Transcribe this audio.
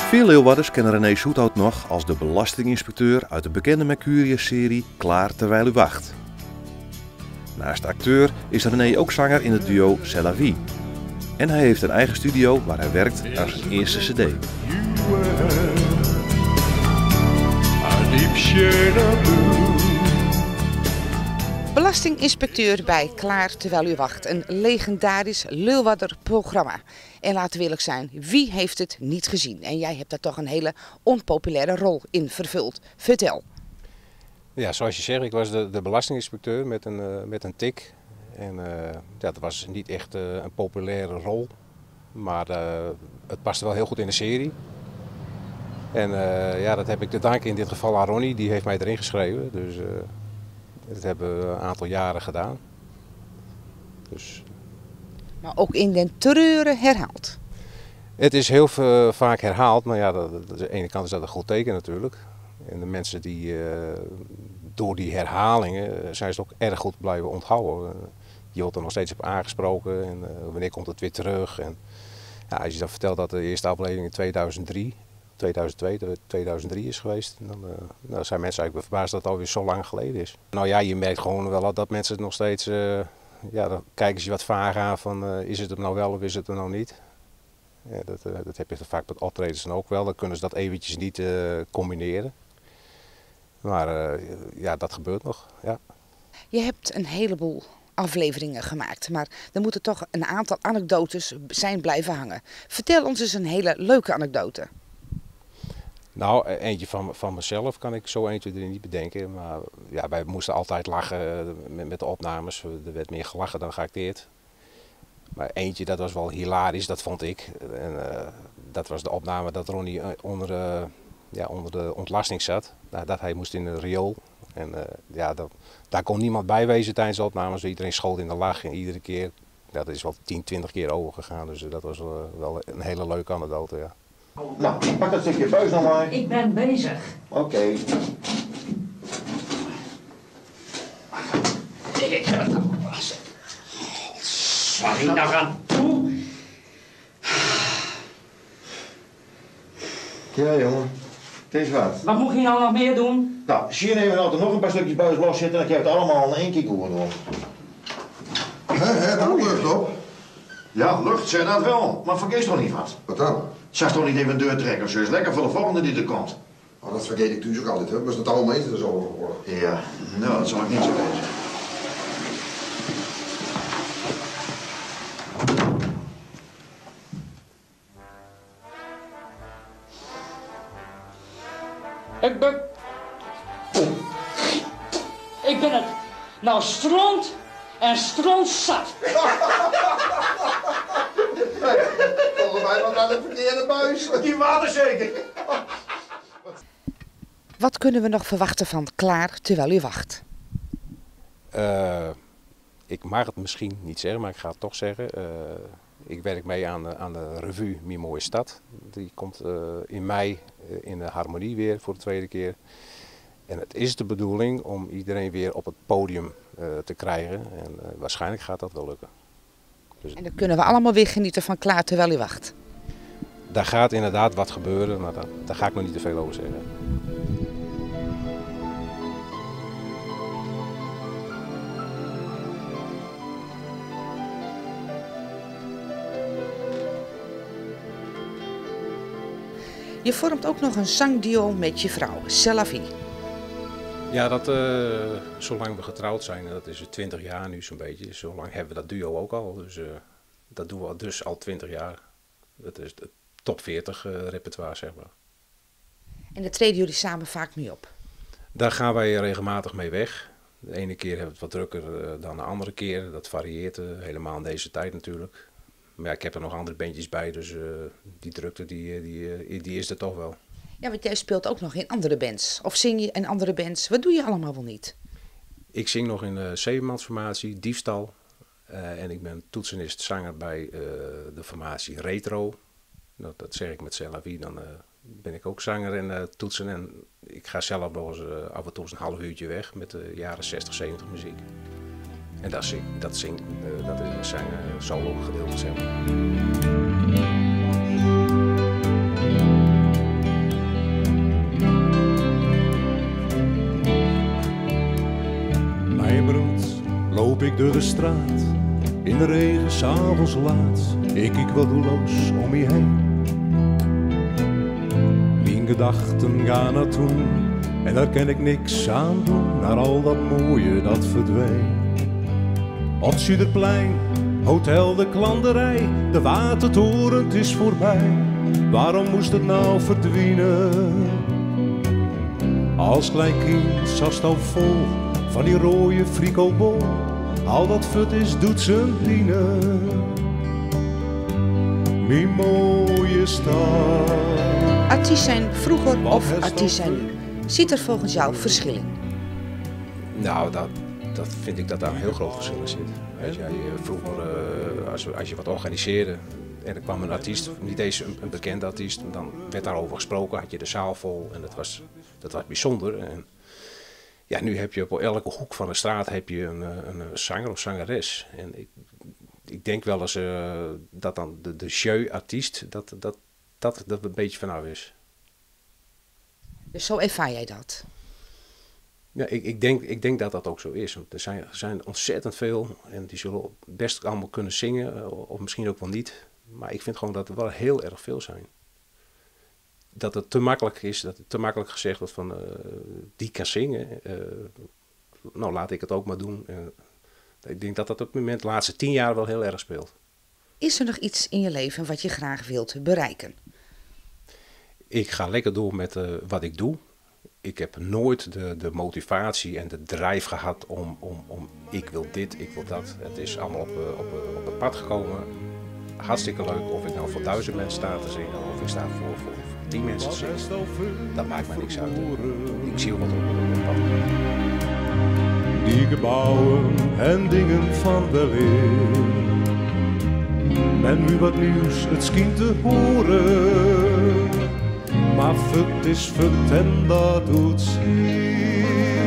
Veel Leeuwarders kennen René Soethout nog als de belastinginspecteur uit de bekende Mercurius-serie Klaar terwijl u wacht. Naast acteur is René ook zanger in het duo C'est la vie. En hij heeft een eigen studio waar hij werkt aan zijn eerste cd. Belastinginspecteur bij Klaar terwijl u wacht. Een legendarisch Leeuwarder programma. En laten we eerlijk zijn, wie heeft het niet gezien? En jij hebt daar toch een hele onpopulaire rol in vervuld. Vertel. Ja, zoals je zegt, ik was de belastinginspecteur met een tik. En dat was niet echt een populaire rol. Maar het paste wel heel goed in de serie. En dat heb ik te danken in dit geval aan Ronnie, die heeft mij erin geschreven. Dus dat hebben we een aantal jaren gedaan. Dus... Maar ook in den treuren herhaald. Het is heel vaak herhaald, maar ja, aan de ene kant is dat een goed teken natuurlijk. En de mensen die door die herhalingen zijn ze ook erg goed blijven onthouden. Je wordt er nog steeds op aangesproken en wanneer komt het weer terug. En, ja, als je dan vertelt dat de eerste aflevering in 2002, 2003 is geweest, dan zijn mensen eigenlijk verbaasd dat het alweer zo lang geleden is. Nou ja, je merkt gewoon wel dat mensen het nog steeds, dan kijken ze je wat vaag aan van is het er nou wel of is het er nou niet. Ja, dat heb je vaak met optredens dan ook wel, dan kunnen ze dat eventjes niet combineren. Maar ja, dat gebeurt nog, ja. Je hebt een heleboel afleveringen gemaakt, maar er moeten toch een aantal anekdotes zijn blijven hangen. Vertel ons eens een hele leuke anekdote. Nou, eentje van mezelf kan ik zo eentje er niet bedenken. Maar ja, wij moesten altijd lachen met de opnames. Er werd meer gelachen dan geacteerd. Maar eentje, dat was wel hilarisch, dat vond ik. En, dat was de opname dat Ronnie onder de ontlasting zat. Dat hij moest in een riool. En daar kon niemand bij wezen tijdens de opnames. Iedereen schoot in de lach en iedere keer. Dat is wel 10, 20 keer overgegaan. Dus dat was wel een hele leuke anekdote, ja. Nou, pak dat stukje buis nog maar. Ik ben bezig. Oké. Ik ga het nou wassen. Waar ik nou aan toe? Ja, jongen. Het is wat. Wat moet je nou nog meer doen? Nou, hier nemen we nou nog een paar stukjes buis los zitten en dan kan je het allemaal in één keer goed doen. Daar moet lucht op. Ja, lucht, zeg dat wel. Maar vergeet toch niet wat. Wat dan? Zeg toch niet even een deur trekken of zo. Is lekker voor de volgende die er komt. Oh, dat vergeet ik thuis ook altijd. We moeten het allemaal eens er zo over worden. Ja, nou, dat zal ik niet zo wezen. Ik ben het nou stront en strontzat. Volgens mij was dat een verkeerde buis. Die water zeker. Wat kunnen we nog verwachten van Klaar terwijl u wacht? Ik mag het misschien niet zeggen, maar ik ga het toch zeggen. Ik werk mee aan de revue Mijn Mooie Stad. Die komt in mei in de Harmonie weer voor de tweede keer. En het is de bedoeling om iedereen weer op het podium te krijgen. En waarschijnlijk gaat dat wel lukken. Dus En dan kunnen we allemaal weer genieten van Klaar terwijl u wacht. daar gaat inderdaad wat gebeuren, maar daar ga ik nog niet te veel over zeggen. Je vormt ook nog een zangduo met je vrouw, C'est la vie. Ja, zolang we getrouwd zijn, dat is 20 jaar nu zo'n beetje, zo lang hebben we dat duo ook al. Dus dat doen we dus al 20 jaar. Dat is het top 40 repertoire, zeg maar. En daar treden jullie samen vaak mee op. Daar gaan wij regelmatig mee weg. De ene keer hebben we het wat drukker dan de andere keer. Dat varieert helemaal in deze tijd natuurlijk. Maar ja, ik heb er nog andere bandjes bij, dus die drukte die is er toch wel. Ja, want jij speelt ook nog in andere bands. Of zing je in andere bands. Wat doe je allemaal wel niet? Ik zing nog in de zevenmansformatie, Diefstal. En ik ben toetsenist, zanger bij de formatie Retro. Dat zeg ik met C'est la vie. Dan ben ik ook zanger en toetsen. En ik ga zelf nog eens af en toe een half uurtje weg met de jaren 60, 70 muziek. En dat is zijn solo gedeelte, zeg maar. ik door de straat, in de regen, 's avonds laat. Ik kijk wat doelloos om me heen. Mijn gedachten gaan naar toen, en daar kan ik niks aan doen. Naar al dat mooie dat verdween. Op het Zuiderplein, Hotel de Klanderij, de Watertoren, het is voorbij. Waarom moest het nou verdwijnen? Als klein kind zat al vol van die rode fricobol. Al dat fut is doet zijn dienen. Mijn mooie stad. Artiest zijn vroeger of artiest zijn nu? Ziet er volgens jou verschil in? Nou, dat vind ik dat daar een heel groot verschil in zit. Als jij vroeger, als je wat organiseerde en er kwam een artiest, niet eens een bekende artiest, dan werd daarover gesproken, had je de zaal vol en dat was bijzonder. En ja, nu heb je op elke hoek van de straat heb je een zanger of zangeres. En ik denk wel eens dat dan de jeu-artiest, dat een beetje vanaf is. Dus zo ervaar jij dat? Ja, ik denk dat dat ook zo is. Want er zijn ontzettend veel en die zullen best allemaal kunnen zingen, of misschien ook wel niet. Maar ik vind gewoon dat er wel heel erg veel zijn. Dat het te makkelijk is, dat het te makkelijk gezegd wordt van die kan zingen. Nou, laat ik het ook maar doen. Ik denk dat dat op het moment de laatste 10 jaar wel heel erg speelt. Is er nog iets in je leven wat je graag wilt bereiken? Ik ga lekker door met wat ik doe. Ik heb nooit de motivatie en de drijf gehad om ik wil dit, ik wil dat. Het is allemaal op het pad gekomen. Hartstikke leuk of ik nou voor 1000 mensen sta te zingen of ik sta voor 10 mensen te zingen. Dat maakt mij niks uit. Ik zie wat op het pad. Die gebouwen en dingen van de leer. Men nu wat nieuws, het schijnt te horen. Maar fut is fut en dat doet zeer.